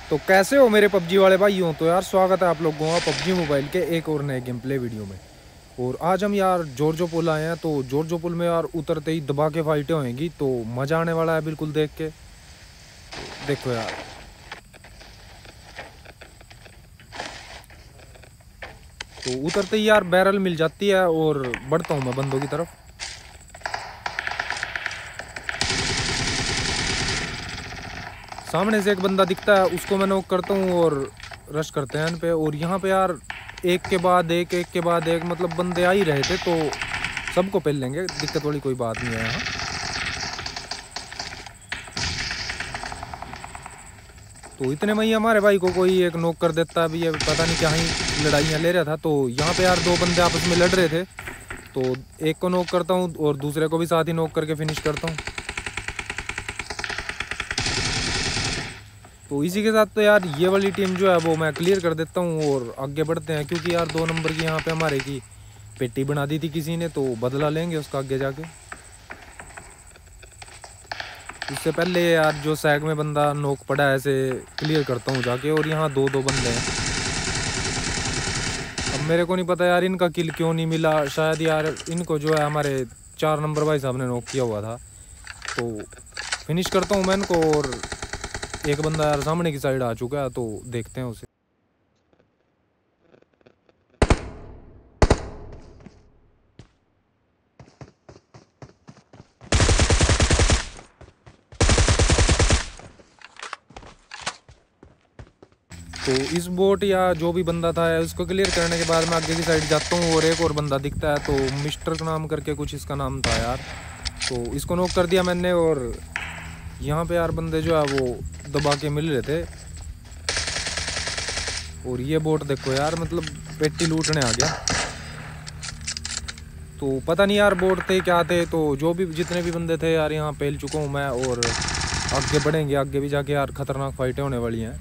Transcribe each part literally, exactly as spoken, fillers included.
तो कैसे हो मेरे पबजी वाले भाइयों। तो यार स्वागत है आप लोगों का पबजी मोबाइल के एक और नए गेम प्ले वीडियो में। और आज हम यार जॉर्जो पुल आए हैं। तो जॉर्जो पुल में यार उतरते ही दबा के फाइटें होंगी, तो मज़ा आने वाला है बिल्कुल देख के। देखो यार, तो उतरते ही यार बैरल मिल जाती है और बढ़ता हूँ मैं बंदों की तरफ। सामने से एक बंदा दिखता है, उसको मैं नॉक करता हूँ और रश करते हैं इन पे। और यहाँ पे यार एक के बाद एक एक के बाद एक मतलब बंदे आ ही रहे थे, तो सबको पेल लेंगे, दिक्कत वाली कोई बात नहीं है यहाँ। तो इतने में ही हमारे भाई को कोई एक नॉक कर देता है। अभी ये पता नहीं क्या ही लड़ाइयाँ ले रहा था। तो यहाँ पे यार दो बंदे आपस में लड़ रहे थे, तो एक को नॉक करता हूँ और दूसरे को भी साथ ही नॉक करके फिनिश करता हूँ। तो इसी के साथ तो यार ये वाली टीम जो है वो मैं क्लियर कर देता हूँ और आगे बढ़ते हैं, क्योंकि यार दो नंबर की यहाँ पे हमारे की पेटी बना दी थी किसी ने, तो बदला लेंगे उसका आगे जाके। उससे पहले यार जो सैग में बंदा नोक पड़ा है ऐसे क्लियर करता हूँ जाके। और यहाँ दो दो बंदे हैं। अब मेरे को नहीं पता यार इनका किल क्यों नहीं मिला। शायद यार इनको जो है हमारे चार नंबर भाई साहब ने नोक किया हुआ था। तो फिनिश करता हूँ मैं इनको। और एक बंदा यार सामने की साइड आ चुका है, तो देखते हैं उसे। तो इस बोट या जो भी बंदा था उसको क्लियर करने के बाद मैं आगे की साइड जाता हूँ और एक और बंदा दिखता है। तो मिस्टर नाम करके कुछ इसका नाम था यार, तो इसको नॉक कर दिया मैंने। और यहाँ पे यार बंदे जो है वो दबा के मिल रहे थे। और ये बोट देखो यार, मतलब पेटी लूटने आ गया। तो पता नहीं यार बोट थे क्या थे। तो जो भी जितने भी बंदे थे यार यहाँ पेल चुका हूँ मैं। और आगे बढ़ेंगे, आगे भी जाके यार खतरनाक फाइटें होने वाली हैं।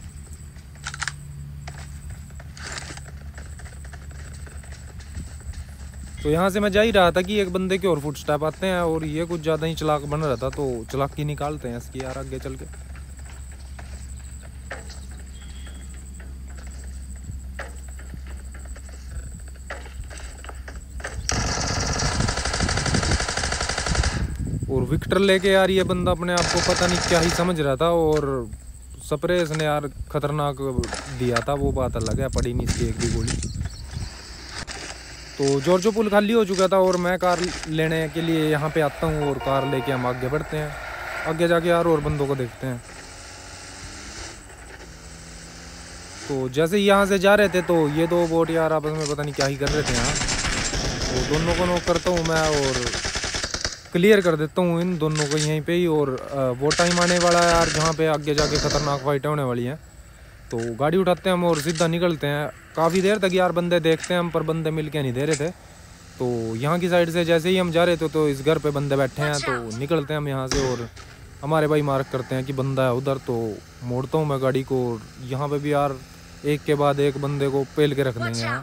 तो यहाँ से मैं जा ही रहा था कि एक बंदे के और फुट स्टेप आते हैं और ये कुछ ज़्यादा ही चालाक बन रहा था, तो चालाकी निकालते हैं इसकी यार आगे चल के। और विक्टर लेके यार ये बंदा अपने आप को पता नहीं क्या ही समझ रहा था। और स्प्रे इसने यार खतरनाक दिया था, वो बात अलग है, पड़ी नहीं इसकी एक भी गोली। तो जॉर्जो पुल खाली हो चुका था और मैं कार लेने के लिए यहाँ पे आता हूँ। और कार लेके हम आगे बढ़ते हैं, आगे जाके यार और बंदों को देखते हैं। तो जैसे ही यहाँ से जा रहे थे तो ये दो बोट यार आपस में पता नहीं क्या ही कर रहे थे यहाँ। तो दोनों को नॉक करता हूँ मैं और क्लियर कर देता हूँ इन दोनों को यहीं पे ही। और वो टाइम आने वाला है यार जहाँ पे आगे जाके खतरनाक फाइटें होने वाली हैं। तो गाड़ी उठाते हैं हम और सीधा निकलते हैं। काफ़ी देर तक यार बंदे देखते हैं हम, पर बंदे मिल के नहीं दे रहे थे। तो यहाँ की साइड से जैसे ही हम जा रहे थे तो इस घर पे बंदे बैठे हैं। तो निकलते हैं हम यहाँ से और हमारे भाई मार्क करते हैं कि बंदा है उधर। तो मोड़ता हूँ मैं गाड़ी को और यहाँ पे भी यार एक के बाद एक बंदे को पेल के रख देंगे यहाँ।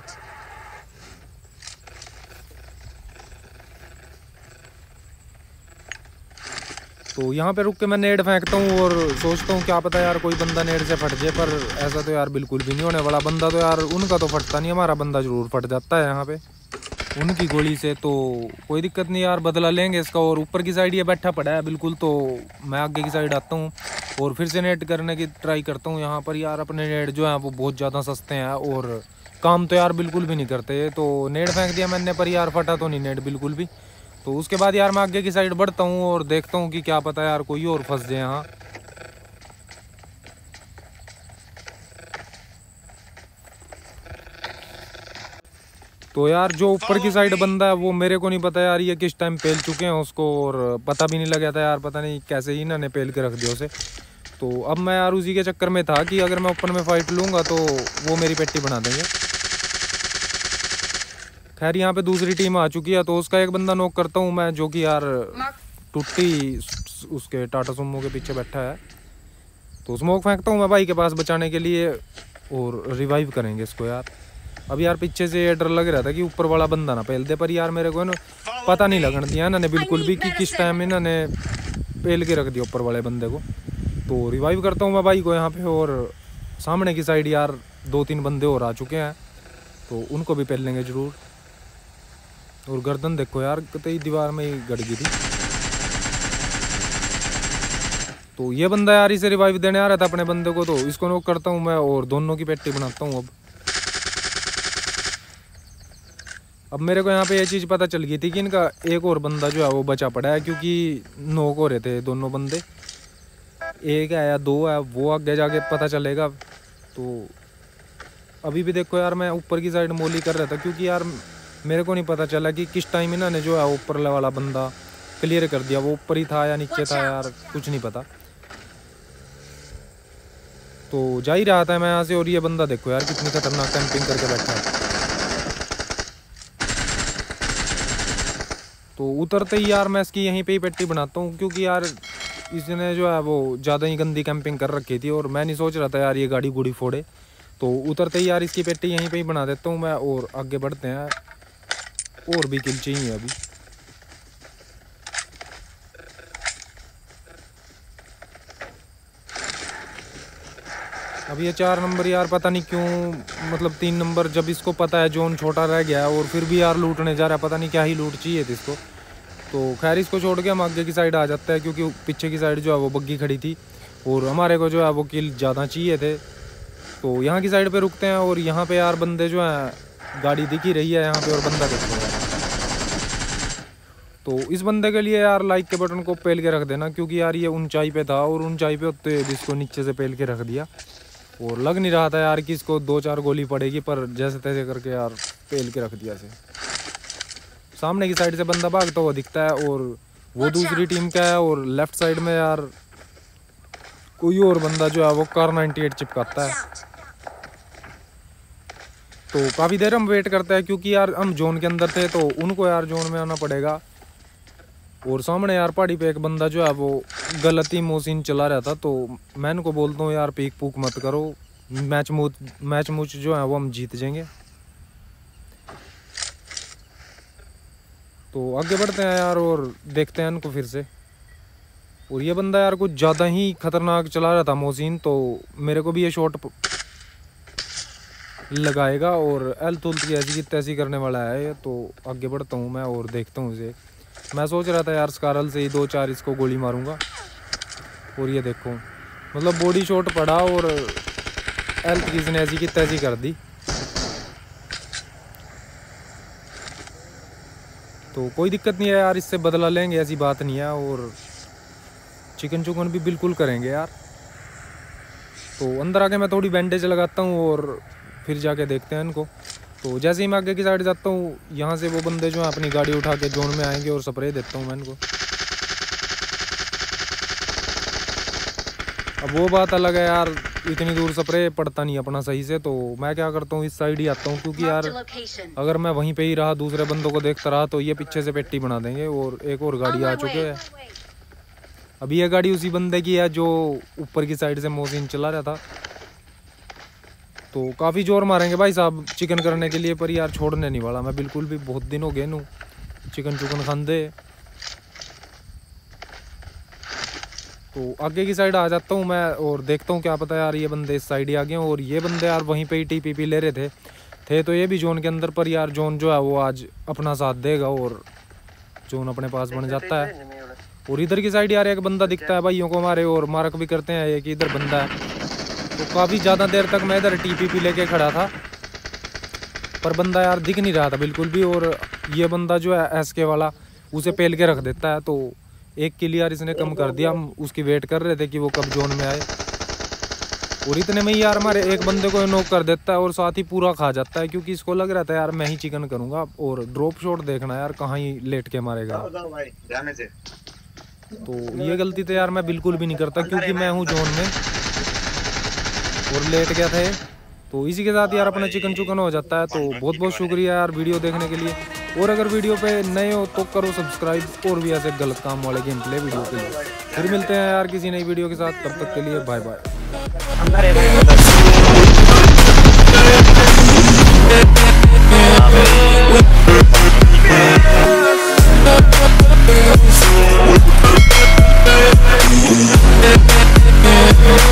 तो यहाँ पे रुक के मैं नेड फेंकता हूँ और सोचता हूँ क्या पता यार कोई बंदा नेड से फट जाए, पर ऐसा तो यार बिल्कुल भी नहीं होने वाला। बंदा तो यार उनका तो फटता नहीं, हमारा बंदा जरूर फट जाता है यहाँ पे उनकी गोली से। तो कोई दिक्कत नहीं यार, बदला लेंगे इसका। और ऊपर की साइड ये बैठा पड़ा है बिल्कुल। तो मैं आगे की साइड आता हूँ और फिर से नेट करने की ट्राई करता हूँ। यहाँ पर यार अपने नेट जो हैं वो बहुत ज़्यादा सस्ते हैं और काम तो यार बिल्कुल भी नहीं करते। तो नेट फेंक दिया मैंने, पर यार फटा तो नहीं नेट बिल्कुल भी। तो उसके बाद यार मैं आगे की साइड बढ़ता हूँ और देखता हूँ कि क्या पता यार कोई और फंस जाए यहाँ। तो यार जो ऊपर की साइड बंदा है वो मेरे को नहीं पता यार ये किस टाइम पेल चुके हैं उसको, और पता भी नहीं लगा था यार, पता नहीं कैसे ही इन्होंने पेल के रख दिया उसे। तो अब मैं यार उसी के चक्कर में था कि अगर मैं ओपन में फाइट लूँगा तो वो मेरी पेटी बना देंगे। खैर यहाँ पे दूसरी टीम आ चुकी है, तो उसका एक बंदा नॉक करता हूँ मैं, जो कि यार टुट्टी उसके टाटा सुमो के पीछे बैठा है। तो स्मोक फेंकता हूँ मैं भाई के पास बचाने के लिए और रिवाइव करेंगे इसको यार। अब यार पीछे से ये डर लग रहा था कि ऊपर वाला बंदा ना पेल दे, पर यार मेरे को ना पता नहीं लगन दिया इन्होंने बिल्कुल भी कि किस टाइम इन्होंने पेल के रख दिया ऊपर वाले बंदे को। तो रिवाइव करता हूँ मैं भाई को यहाँ पे। और सामने की साइड यार दो तीन बंदे और आ चुके हैं, तो उनको भी पहन लेंगे ज़रूर। और गर्दन देखो यार कतई दीवार में ही गड़ गई थी। तो ये बंदा यार इसे रिवाइव देने आ रहा था अपने बंदे को, तो इसको नॉक करता हूँ मैं और दोनों की पेटी बनाता हूँ। अब अब मेरे को यहाँ पे ये चीज़ पता चल गई थी कि इनका एक और बंदा जो है वो बचा पड़ा है, क्योंकि नॉक हो रहे थे दोनों बंदे। एक है या दो है वो आगे जाके पता चलेगा। तो अभी भी देखो यार मैं ऊपर की साइड मोली कर रहा था, क्योंकि यार मेरे को नहीं पता चला कि किस टाइम इन्होंने जो है ऊपर वाला बंदा क्लियर कर दिया। वो ऊपर ही था या नीचे था यार कुछ नहीं पता। तो जा ही रहा था मैं यहाँ से, और ये बंदा देखो यार कितनी खतरनाक कैंपिंग करके बैठा है। तो उतरते ही यार मैं इसकी यहीं पे ही पेटी बनाता हूँ, क्योंकि यार इसने जो है वो ज़्यादा ही गंदी कैंपिंग कर रखी थी और मैं नहीं सोच रहा था यार ये गाड़ी गुड़ी फोड़े। तो उतरते ही यार इसकी पेटी यहीं पे ही बना देता हूँ मैं, और आगे बढ़ते हैं। और भी किल चाहिए अभी। अब ये चार नंबर यार पता नहीं क्यों, मतलब तीन नंबर जब इसको पता है जोन छोटा रह गया है और फिर भी यार लूटने जा रहा है। पता नहीं क्या ही लूट चाहिए थी इसको। तो खैर इसको छोड़ के हम आगे की साइड आ जाता है, क्योंकि पीछे की साइड जो है वो बग्गी खड़ी थी और हमारे को जो है वो किल ज़्यादा चाहिए थे। तो यहाँ की साइड पे रुकते हैं, और यहाँ पे यार बंदे जो हैं गाड़ी दिख ही रही है यहाँ पे, और बंदा देख रहा है। तो इस बंदे के लिए यार लाइक के बटन को पेल के रख देना, क्योंकि यार ये ऊंचाई पे था और ऊंचाई पे होते हुए इसको नीचे से पेल के रख दिया। और लग नहीं रहा था यार कि इसको दो चार गोली पड़ेगी, पर जैसे तैसे करके यार पेल के रख दिया इसे। सामने की साइड से बंदा भागता हुआ दिखता है और वो दूसरी टीम का है। और लेफ्ट साइड में यार कोई और बंदा जो है वो कार नाइन्टी एट चिपकाता है। तो काफ़ी देर हम वेट करते हैं, क्योंकि यार हम जोन के अंदर थे तो उनको यार जोन में आना पड़ेगा। और सामने यार पहाड़ी पे एक बंदा जो है वो गलती मोसिन चला रहा था, तो मैं इनको बोलता हूँ यार पीक पूक मत करो, मैच मूच मैच मूच जो है वो हम जीत जाएंगे। तो आगे बढ़ते हैं यार और देखते हैं इनको फिर से। और ये बंदा यार कुछ ज़्यादा ही खतरनाक चला रहा था मोसिन, तो मेरे को भी ये शॉट लगाएगा और एल तुल्त की ऐसी की तैसी करने वाला है। तो आगे बढ़ता हूँ मैं और देखता हूँ इसे। मैं सोच रहा था यार स्कारल से ही दो चार इसको गोली मारूंगा, और ये देखो मतलब बॉडी शॉट पड़ा और एल्थ की इसने ऐसी की तैसी कर दी। तो कोई दिक्कत नहीं है यार, इससे बदला लेंगे, ऐसी बात नहीं है। और चिकन चुकन भी बिल्कुल करेंगे यार। तो अंदर आके मैं थोड़ी बैंडेज लगाता हूँ और फिर जाके देखते हैं इनको। तो जैसे ही मैं आगे की साइड जाता हूँ, यहाँ से वो बंदे जो है अपनी गाड़ी उठा के जोन में आएंगे और स्प्रे देता हूँ मैं इनको। अब वो बात अलग है यार, इतनी दूर स्प्रे पड़ता नहीं अपना सही से, तो मैं क्या करता हूँ इस साइड ही आता हूँ, क्योंकि यार अगर मैं वहीं पे ही रहा दूसरे बंदों को देखता रहा तो ये पीछे से पेट्टी बना देंगे। और एक और गाड़ी आ चुके हैं। अभी ये गाड़ी उसी बंदे की है जो ऊपर की साइड से मोसिन चला रहा था। तो काफ़ी जोर मारेंगे भाई साहब चिकन करने के लिए, पर यार छोड़ने नहीं वाला मैं बिल्कुल भी। बहुत दिन हो गए नू चिकन चुकन खांदे। तो आगे की साइड आ जाता हूँ मैं और देखता हूँ क्या पता यार ये बंदे इस साइड ही आ गए। और ये बंदे यार वहीं पे ही टीपीपी ले रहे थे थे तो ये भी जोन के अंदर, पर यार जोन जो है वो आज अपना साथ देगा और जोन अपने पास बन जाता है। और इधर की साइड यार एक बंदा दिखता है भाइयों को हमारे, और मार्क भी करते हैं एक इधर बंदा है। तो काफ़ी ज़्यादा देर तक मैं इधर टीपीपी लेके खड़ा था, पर बंदा यार दिख नहीं रहा था बिल्कुल भी। और ये बंदा जो है एसके वाला उसे पेल के रख देता है। तो एक किल यार इसने कम कर दिया। हम उसकी वेट कर रहे थे कि वो कब जोन में आए, और इतने में ही यार हमारे एक बंदे को नॉक कर देता है और साथ ही पूरा खा जाता है, क्योंकि इसको लग रहा था यार मैं ही चिकन करूँगा। और ड्रॉप शॉट देखना यार कहाँ ही लेट के मारेगा। तो ये गलती तो यार मैं बिल्कुल भी नहीं करता, क्योंकि मैं हूँ जोन में और लेट गया था। तो इसी के साथ यार अपना चिकन चुकन हो जाता है। तो बहुत बहुत शुक्रिया यार वीडियो देखने के लिए। और अगर वीडियो पे नए हो तो करो सब्सक्राइब, और भी ऐसे गलत काम वाले गेम प्ले वीडियो के लिए। फिर मिलते हैं यार किसी नई वीडियो के साथ, तब तक के लिए bye bye. We'll be right back.